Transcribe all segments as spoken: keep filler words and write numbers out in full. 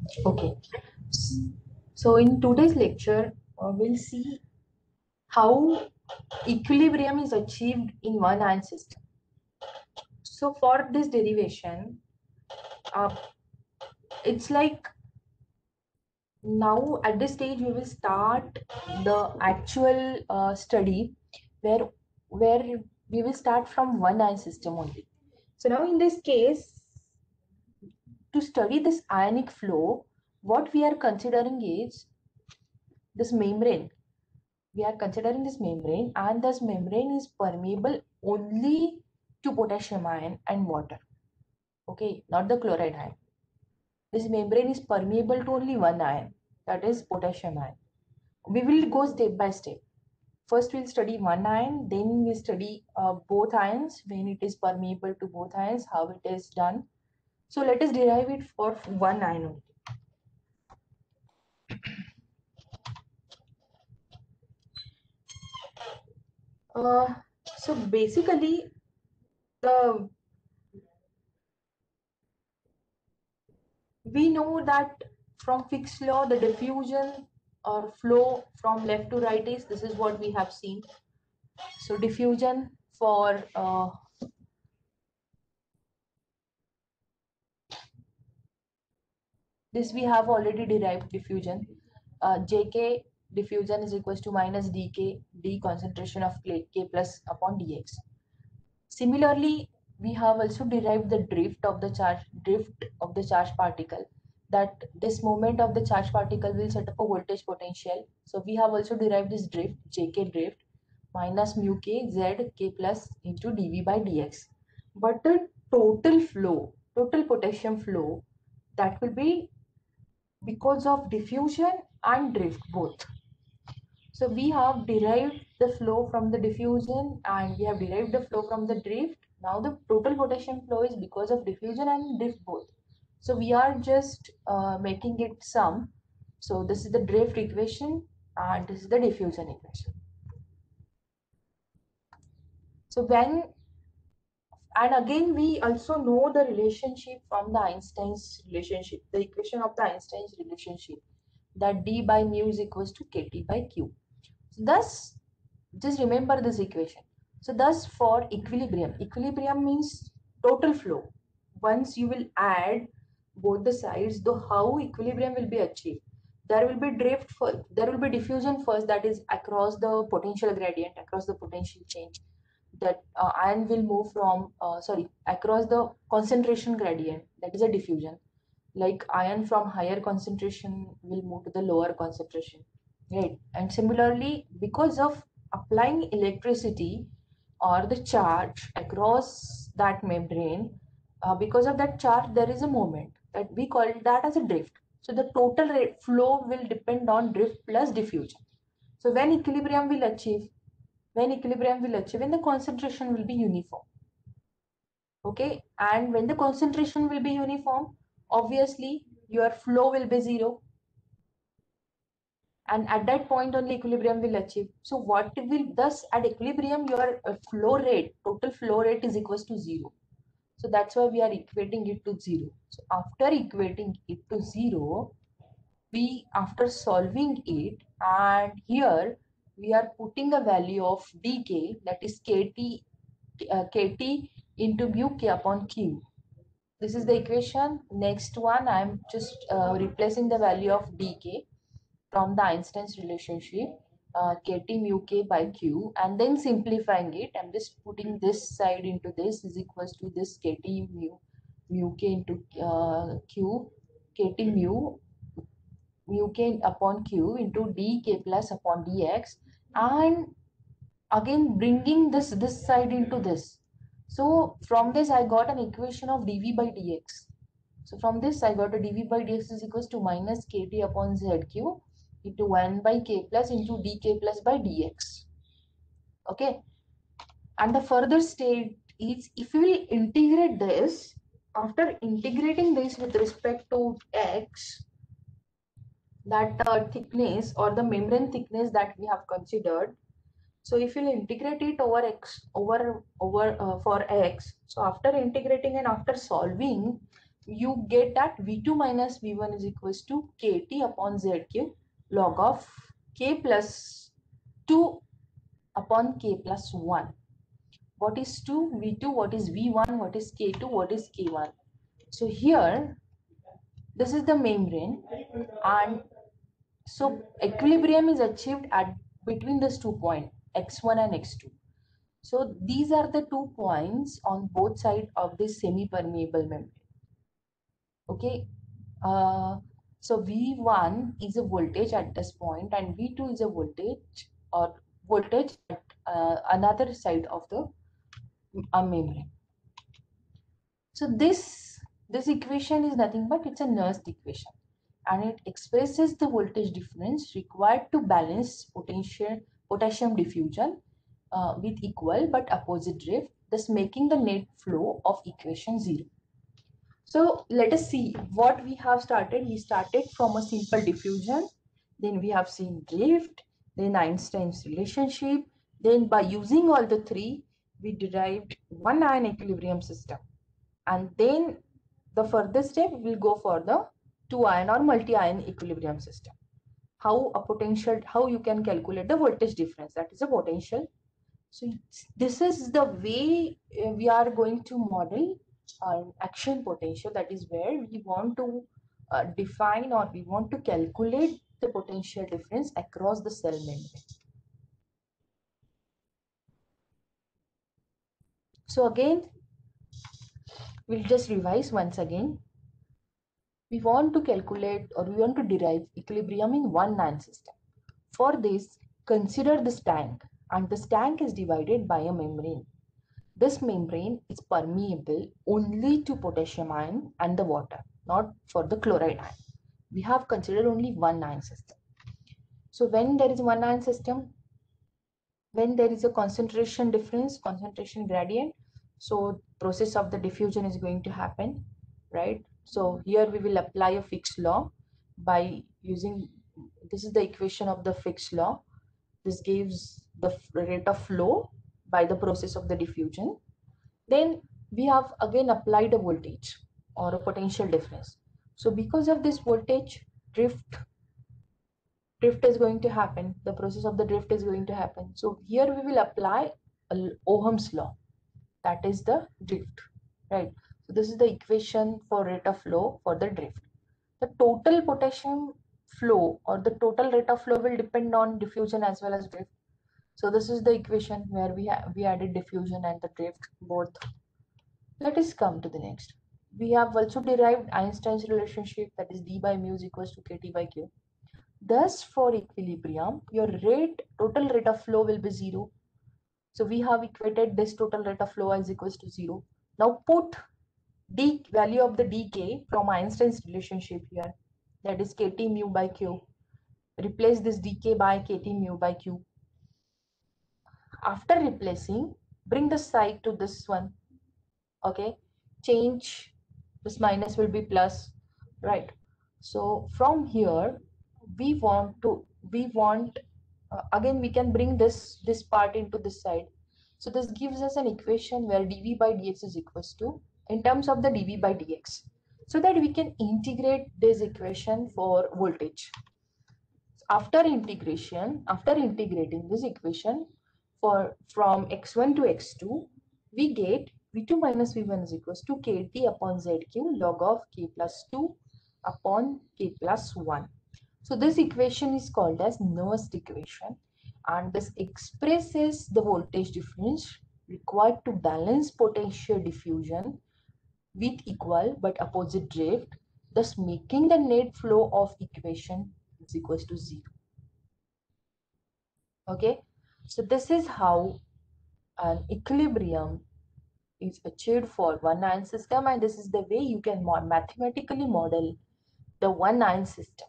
Okay. So in today's lecture, uh, we'll see how equilibrium is achieved in one ion system. So for this derivation, uh, it's like now at this stage we will start the actual uh, study where where we will start from one ion system only. So now in this case, to study this ionic flow, what we are considering is this membrane. We are considering this membrane, and this membrane is permeable only to potassium ion and water. Okay, not the chloride ion. This membrane is permeable to only one ion, that is potassium ion. We will go step by step. First we'll study one ion, then we study uh, both ions, when it is permeable to both ions, how it is done. So let us derive it for one ion only. Uh, so basically, the we know that from Fick's law, the diffusion or flow from left to right is, this is what we have seen. So diffusion for uh, this we have already derived diffusion. Uh, Jk diffusion is equals to minus dk, d concentration of K, K plus upon dx. Similarly, we have also derived the drift of the charge drift of the charged particle, that this moment of the charged particle will set up a voltage potential. So we have also derived this drift, Jk drift, minus mu k z k plus into dv by dx. But the total flow, total potassium flow, that will be because of diffusion and drift both. So we have derived the flow from the diffusion and we have derived the flow from the drift. Now the total potassium flow is because of diffusion and drift both. So we are just uh, making it sum. So this is the drift equation and this is the diffusion equation. So when, and again we also know the relationship from the Einstein's relationship, the equation of the Einstein's relationship, that d by mu is equals to kt by q. So thus, just remember this equation. So thus for equilibrium, equilibrium means total flow. Once you will add both the sides, though how equilibrium will be achieved, there will be drift first, there will be diffusion first, that is across the potential gradient, across the potential change, that uh, ion will move from uh, sorry across the concentration gradient, that is a diffusion, like ion from higher concentration will move to the lower concentration, right? And similarly, because of applying electricity or the charge across that membrane, uh, because of that charge there is a moment that we call that as a drift. So the total rate flow will depend on drift plus diffusion. So when equilibrium will achieve, when equilibrium will achieve when the concentration will be uniform. Okay, and when the concentration will be uniform, obviously your flow will be zero, and at that point only equilibrium will achieve. So what will, thus at equilibrium your uh, flow rate, total flow rate is equals to zero. So that's why we are equating it to zero. So after equating it to zero, we, after solving it, and here we are putting a value of dk, that is kt, uh, kt into mu k upon q. This is the equation. Next one, I am just uh, replacing the value of dk from the Einstein's relationship, uh, kt mu k by q, and then simplifying it. I'm just putting this side into this is equals to this kt mu mu k into uh, q, kt mu mu k upon q into dk plus upon dx, and again bringing this this side into this. So from this I got an equation of dv by dx. So from this I got a dv by dx is equals to minus kt upon zq into one by k plus into dk plus by dx. Okay, and the further state is, if we will integrate this, after integrating this with respect to x, that uh, thickness or the membrane thickness that we have considered. So if you integrate it over x over over uh, for x, so after integrating and after solving, you get that v two minus v one is equals to kt upon zq log of k plus two upon k plus one. What is two? v two, what is v one, what is k two, what is k one? So here, this is the membrane, and so equilibrium is achieved at between these two points, x one and x two. So these are the two points on both sides of this semi-permeable membrane. Okay. Uh, so V one is a voltage at this point, and V two is a voltage or voltage at uh, another side of the uh, membrane. So this this equation is nothing but it's a Nernst equation, and it expresses the voltage difference required to balance potential potassium diffusion uh, with equal but opposite drift, thus making the net flow of equation zero. So let us see what we have started. We started from a simple diffusion, then we have seen drift, then Einstein's relationship, then by using all the three, we derived one ion equilibrium system. And then the further step will go for the two ion or multi-ion equilibrium system. How a potential, how you can calculate the voltage difference, that is a potential. So this is the way uh, we are going to model uh, action potential. That is where we want to uh, define or we want to calculate the potential difference across the cell membrane. So again, we'll just revise once again. We want to calculate or we want to derive equilibrium in one ion system. For this, consider this tank, and this tank is divided by a membrane. This membrane is permeable only to potassium ion and the water, not for the chloride ion. We have considered only one ion system. So when there is one ion system, when there is a concentration difference, concentration gradient, so process of the diffusion is going to happen, right? So here we will apply a Fick's law by using, this is the equation of the Fick's law. This gives the rate of flow by the process of the diffusion. Then we have again applied a voltage or a potential difference. So because of this voltage, drift drift is going to happen. The process of the drift is going to happen. So here we will apply Ohm's law. That is the drift, right? So this is the equation for rate of flow for the drift. The total potassium flow or the total rate of flow will depend on diffusion as well as drift. So this is the equation where we have we added diffusion and the drift both. Let us come to the next. We have also derived Einstein's relationship, that is d by mu is equals to kt by q. Thus, for equilibrium, your rate, total rate of flow will be zero. So we have equated this total rate of flow as equals to zero. Now put d value of the dk from Einstein's relationship here, that is kt mu by q. Replace this dk by kt mu by q. After replacing, bring the side to this one. Okay, change this minus will be plus, right? So from here we want to we want uh, again we can bring this this part into this side. So this gives us an equation where dv by dx is equals to, in terms of the dv by dx, so that we can integrate this equation for voltage. After integration, after integrating this equation for from x one to x two, we get v two minus v one is equals to kt upon zq log of k plus two upon k plus one. So this equation is called as Nernst equation, and this expresses the voltage difference required to balance potential diffusion with equal but opposite drift, thus making the net flow of equation is equals to zero. Okay, so this is how an equilibrium is achieved for one ion system, and this is the way you can mathematically model the one ion system.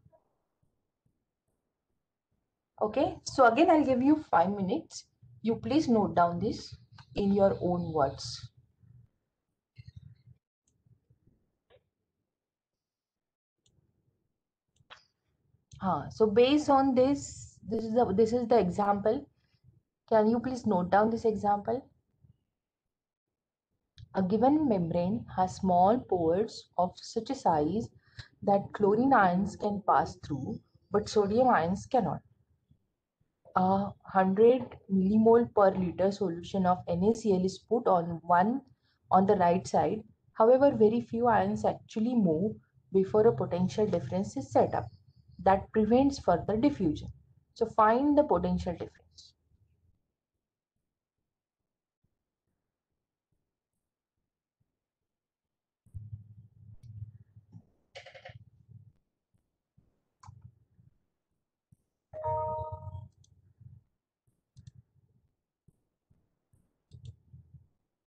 Okay, so again I'll give you five minutes. You please note down this in your own words. Huh. So based on this, this is the this is the example. Can you please note down this example? A given membrane has small pores of such a size that chlorine ions can pass through, but sodium ions cannot. A one hundred millimole per liter solution of NaCl is put on one on the right side. However, very few ions actually move before a potential difference is set up that prevents further diffusion. So find the potential difference.